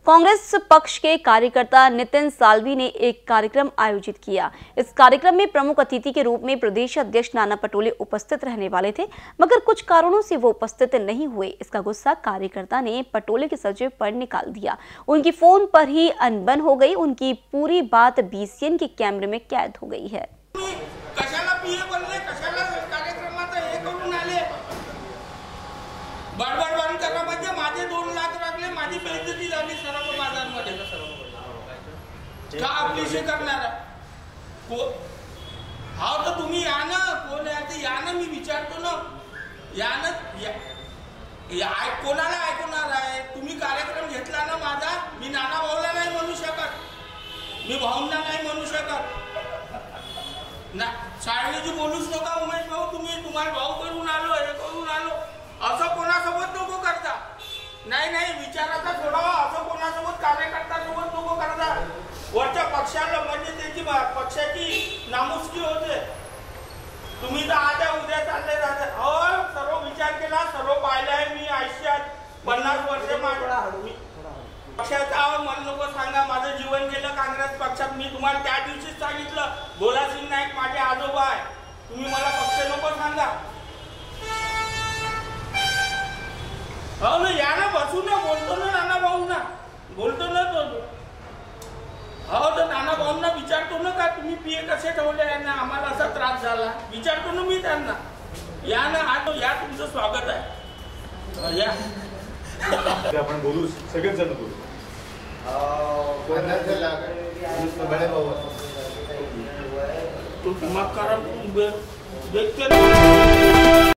कांग्रेस पक्ष के कार्यकर्ता नितिन साल्वी ने एक कार्यक्रम आयोजित किया। इस कार्यक्रम में प्रमुख अतिथि के रूप में प्रदेश अध्यक्ष नाना पटोले उपस्थित रहने वाले थे, मगर कुछ कारणों से वो उपस्थित नहीं हुए। इसका गुस्सा कार्यकर्ता ने पटोले के सचिव पर निकाल दिया। उनकी फोन पर ही अनबन हो गई। उनकी पूरी बात BCN के कैमरे में कैद हो गई है। बडबड बंद करा म्हणजे माझे 2 लाख लागले, माझी बेइज्जती झाली सर्व बाजारमध्ये। का आपलीशी करणार को हाव तर तुम्ही या ना, कोण आहे ते या ना, मी विचारतो ना, या ना, कोणाला ऐकणार आहे तुम्ही? कार्यक्रम घेतला ना माझा, मी नाना भाऊला नाही म्हणू शकत, मी भाऊंना नाही म्हणू शकत ना। शाळेची बोलूच नका उमेश भाऊ, तुम्ही तुम्हाला भाऊ करून आलो, हे करून आलो असं कोणासोबत नको करता। नाही विचाराचा सोडावा, असं कोणासोबत कार्यकर्त्यासोबत नको करता। वरच्या पक्षाला म्हणजे त्याची पक्षाची नामुष्की होते। तुम्ही तर आता उद्या चालले जाते। सर्व विचार केला, सर्व पाहिलाय मी आयुष्यात 50 वर्ष माझ्या पक्षाचा मला नको सांगा, माझं जीवन गेलं काँग्रेस पक्षात। मी तुम्हाला त्या दिवशीच सांगितलं, भोलासिंग नाईक माझे आजोबा आहे, तुम्ही मला पक्ष नको सांगा। हो ना, या ना, बसू ना, बोलतो ना नाना भाऊंना, बोलतो ना तो। हो तर नाना भाऊंना विचारतो ना, का तुम्ही PA कसे ठेवले आहे ना, आम्हाला असा त्रास झाला, विचारतो ना मी त्यांना। या ना, या तुमचं स्वागत आहे, या आपण बोलू, सगळेच जण बोलू। तो मग कारण देखते